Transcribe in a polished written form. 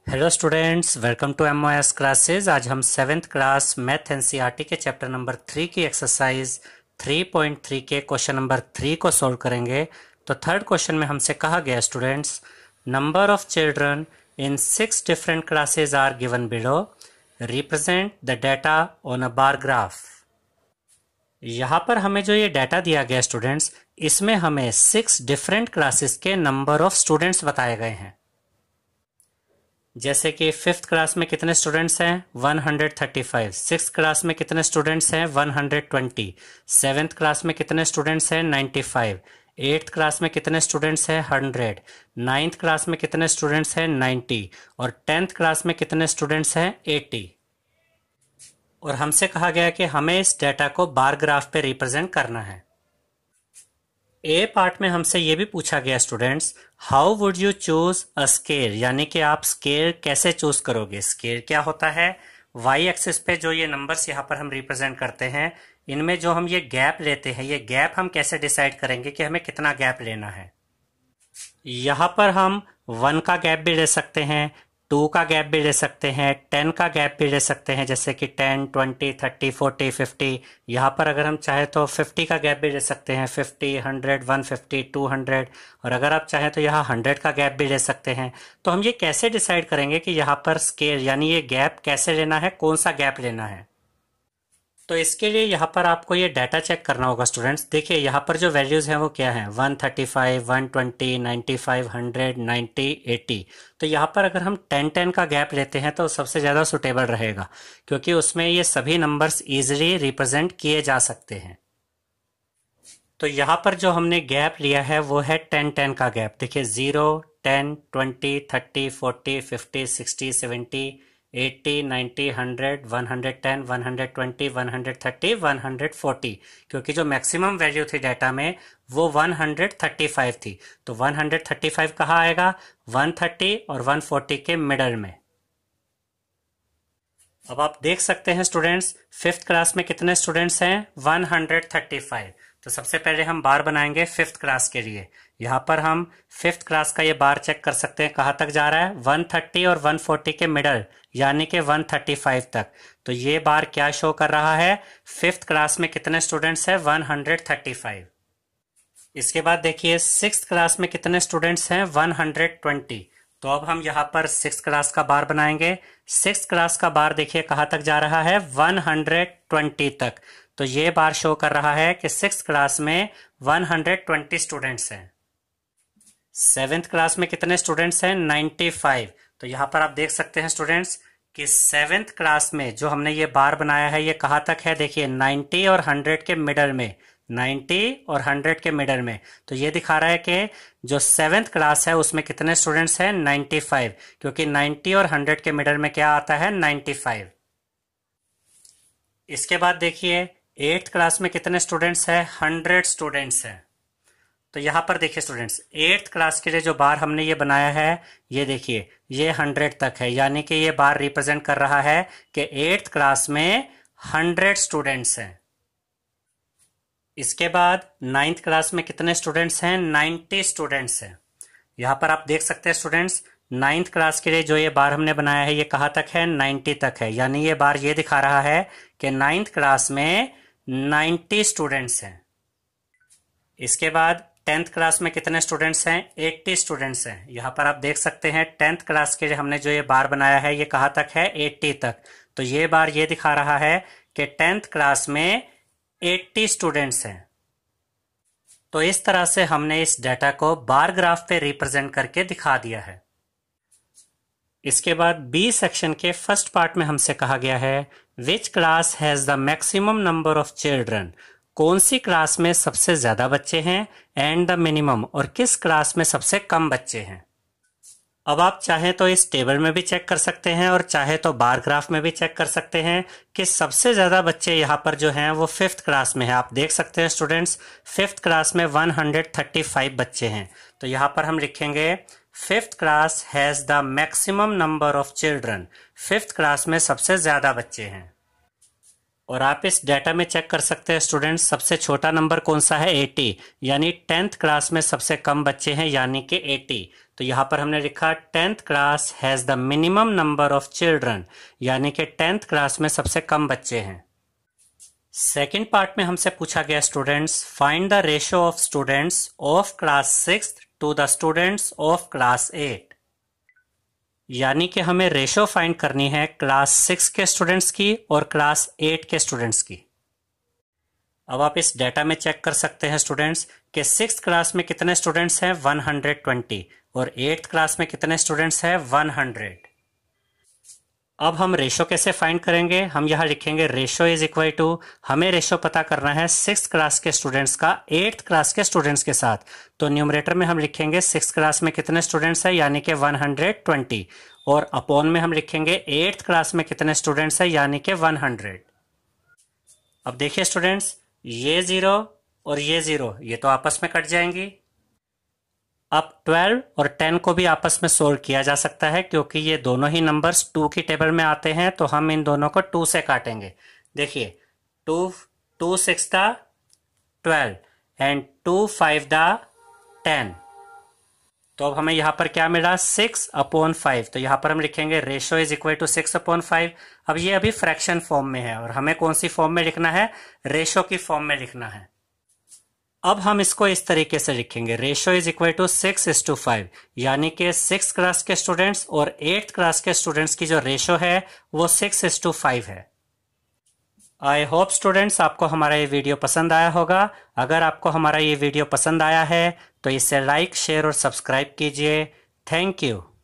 Hello students, welcome to MOS classes. आज हम 7th class math NCERT के chapter number 3 की एक्सरसाइज 3.3 के क्वेश्चन नंबर 3 को सॉल्व करेंगे। तो थर्ड क्वेश्चन में हमसे कहा गया students, number of children in 6 different classes are given below, represent the data on a bar graph. यहाँ पर हमें जो ये डाटा दिया गया स्टूडेंट्स, इसमें हमें 6 डिफरेंट क्लासेस के नंबर ऑफ स्टूडेंट्स बताए गए हैं। जैसे कि 5th क्लास में कितने स्टूडेंट्स हैं 135, 6th क्लास में कितने स्टूडेंट्स हैं 120, 7th क्लास में कितने स्टूडेंट्स हैं 95, 8th क्लास में कितने स्टूडेंट्स हैं 100, 9th क्लास में कितने स्टूडेंट्स हैं 90 और 10th क्लास में कितने स्टूडेंट्स हैं 80। और हमसे कहा गया कि हमें इस डाटा को बार ग्राफ पे रिप्रेजेंट करना है। ए पार्ट में हमसे ये भी पूछा गया students, how would you choose a scale, यानी कि आप स्केल कैसे चूज करोगे। स्केल क्या होता है, वाई एक्सिस पे जो ये नंबर्स यहाँ पर हम रिप्रेजेंट करते हैं, इनमें जो हम ये गैप लेते हैं, ये गैप हम कैसे डिसाइड करेंगे कि हमें कितना गैप लेना है। यहाँ पर हम 1 का गैप भी ले सकते हैं, 2 का गैप भी ले सकते हैं, 10 का गैप भी ले सकते हैं, जैसे कि 10, 20, 30, 40, 50। यहाँ पर अगर हम चाहें तो 50 का गैप भी ले सकते हैं, 50, 100, 150, 200। और अगर आप चाहें तो यहाँ 100 का गैप भी ले सकते हैं। तो हम ये कैसे डिसाइड करेंगे कि यहाँ पर स्केल यानी ये गैप कैसे लेना है, कौन सा गैप लेना है। तो इसके लिए यहाँ पर आपको ये डाटा चेक करना होगा स्टूडेंट्स। देखिए यहाँ पर जो वैल्यूज हैं वो क्या हैं, 135, 120, 95, 100, 90, 80। तो यहाँ पर अगर हम 10-10 का गैप लेते हैं तो सबसे ज़्यादा सुटेबल रहेगा, क्योंकि उसमें ये सभी नंबर्स इजीली रिप्रेजेंट किए जा सकते हैं। तो यहाँ पर जो हमने गैप लिया है वो है 10-10 का गैप। देखिए 0, 10, 20, 30, 40, 50, 60, 70, 80, 90, 100, 110, 120, 130, 140, क्योंकि जो मैक्सिमम वैल्यू थी डाटा में वो 135 थी। तो 135 कहाँ आएगा, 130 और 140 के मिडल में। अब आप देख सकते हैं स्टूडेंट्स, 5th क्लास में कितने स्टूडेंट्स हैं 135। तो सबसे पहले हम बार बनाएंगे 5th क्लास के लिए। यहाँ पर हम 5th क्लास का ये बार चेक कर सकते हैं, कहाँ तक जा रहा है 130 और 140 के मिडल, यानी कि 135 तक। तो ये बार क्या शो कर रहा है, 5th क्लास में कितने स्टूडेंट्स हैं 135। इसके बाद देखिए 6th क्लास में कितने स्टूडेंट्स हैं 120। तो अब हम यहाँ पर 6th क्लास का बार बनाएंगे। 6th क्लास का बार देखिए कहाँ तक जा रहा है 120 तक। तो ये बार शो कर रहा है कि 6th क्लास में 120 स्टूडेंट्स हैं। 7th क्लास में कितने स्टूडेंट्स हैं 95। तो यहाँ पर आप देख सकते हैं स्टूडेंट्स कि 7th क्लास में जो हमने ये बार बनाया है ये कहाँ तक है, देखिए 90 और 100 के मिडल में, 90 और 100 के मिडल में। तो ये दिखा रहा है कि जो 7th क्लास है उसमें कितने स्टूडेंट्स हैं 95, क्योंकि 90 और 100 के मिडल में क्या आता है 95। इसके बाद देखिए 8th क्लास में कितने स्टूडेंट्स हैं 100 स्टूडेंट्स हैं। तो यहाँ पर देखिए स्टूडेंट्स 8th क्लास के लिए जो बार हमने ये बनाया है ये देखिए ये 100 तक है, यानी कि ये बार रिप्रेजेंट कर रहा है कि 8th क्लास में 100 स्टूडेंट्स हैं। इसके बाद 9th क्लास में कितने स्टूडेंट्स हैं 90 स्टूडेंट्स हैं। यहाँ पर आप देख सकते हैं स्टूडेंट्स 9th क्लास के लिए जो ये बार हमने बनाया है ये कहाँ तक है 90 तक है, यानी ये बार ये दिखा रहा है कि 9th क्लास में 90 स्टूडेंट्स हैं। इसके बाद 10th क्लास में कितने स्टूडेंट्स हैं 80 स्टूडेंट्स हैं। यहाँ पर आप देख सकते हैं 10th क्लास के लिए हमने जो ये बार बनाया है ये कहाँ तक है 80 तक। तो ये बार ये दिखा रहा है कि 10th क्लास में 80 स्टूडेंट्स हैं। तो इस तरह से हमने इस डाटा को बार ग्राफ पे रिप्रेजेंट करके दिखा दिया है। इसके बाद बी सेक्शन के फर्स्ट पार्ट में हमसे कहा गया है, which class has the maximum number of children, कौन सी क्लास में सबसे ज्यादा बच्चे हैं, एंड द मिनिमम, और किस क्लास में सबसे कम बच्चे हैं। अब आप चाहें तो इस टेबल में भी चेक कर सकते हैं और चाहे तो बार ग्राफ में भी चेक कर सकते हैं कि सबसे ज्यादा बच्चे यहाँ पर जो हैं वो 5th क्लास में है। आप देख सकते हैं स्टूडेंट्स 5th क्लास में 135 बच्चे हैं। तो यहाँ पर हम लिखेंगे 5th class has the maximum number of children, 5th class में सबसे ज्यादा बच्चे हैं। और आप इस डाटा में चेक कर सकते हैं स्टूडेंट्स सबसे छोटा नंबर कौन सा है 80, यानी 10th क्लास में सबसे कम बच्चे हैं यानी कि 80। तो यहाँ पर हमने लिखा 10th class has the minimum number of children, यानी कि 10th क्लास में सबसे कम बच्चे हैं। सेकेंड पार्ट में हमसे पूछा गया students, find the ratio of students of class 6 to the students of class 8, यानी कि हमें रेशियो फाइंड करनी है क्लास 6 के स्टूडेंट्स की और क्लास 8 के स्टूडेंट्स की। अब आप इस डेटा में चेक कर सकते हैं स्टूडेंट्स कि 6th क्लास में कितने स्टूडेंट्स हैं 120 और 8th क्लास में कितने स्टूडेंट्स हैं 100। अब हम रेशो कैसे फाइंड करेंगे, हम यहाँ लिखेंगे रेशो इज इक्वल टू, हमें रेशो पता करना है 6th क्लास के स्टूडेंट्स का 8th क्लास के स्टूडेंट्स के साथ। तो न्यूमरेटर में हम लिखेंगे 6th क्लास में कितने स्टूडेंट्स हैं यानी कि 120, और अपॉन में हम लिखेंगे 8th क्लास में कितने स्टूडेंट्स हैं यानी कि 100। अब देखिए स्टूडेंट्स, ये 0 और ये 0 ये तो आपस में कट जाएंगी। अब 12 और 10 को भी आपस में सोल्व किया जा सकता है क्योंकि ये दोनों ही नंबर्स 2 की टेबल में आते हैं, तो हम इन दोनों को 2 से काटेंगे। देखिए 2 6 दा 12 एंड 2 5 दा 10। तो अब हमें यहाँ पर क्या मिला 6/5, तो यहाँ पर हम लिखेंगे रेशो इज इक्वल टू 6/5। अब ये अभी फ्रैक्शन फॉर्म में है और हमें कौन सी फॉर्म में लिखना है, रेशो की फॉर्म में लिखना है। अब हम इसको इस तरीके से लिखेंगे, रेशो इज इक्वल टू 6:5, यानी कि 6th क्लास के स्टूडेंट्स और 8th क्लास के स्टूडेंट्स की जो रेशो है वो 6:5 है। आई होप स्टूडेंट्स आपको हमारा ये वीडियो पसंद आया होगा। अगर आपको हमारा ये वीडियो पसंद आया है तो इसे लाइक, शेयर और सब्सक्राइब कीजिए। Thank you.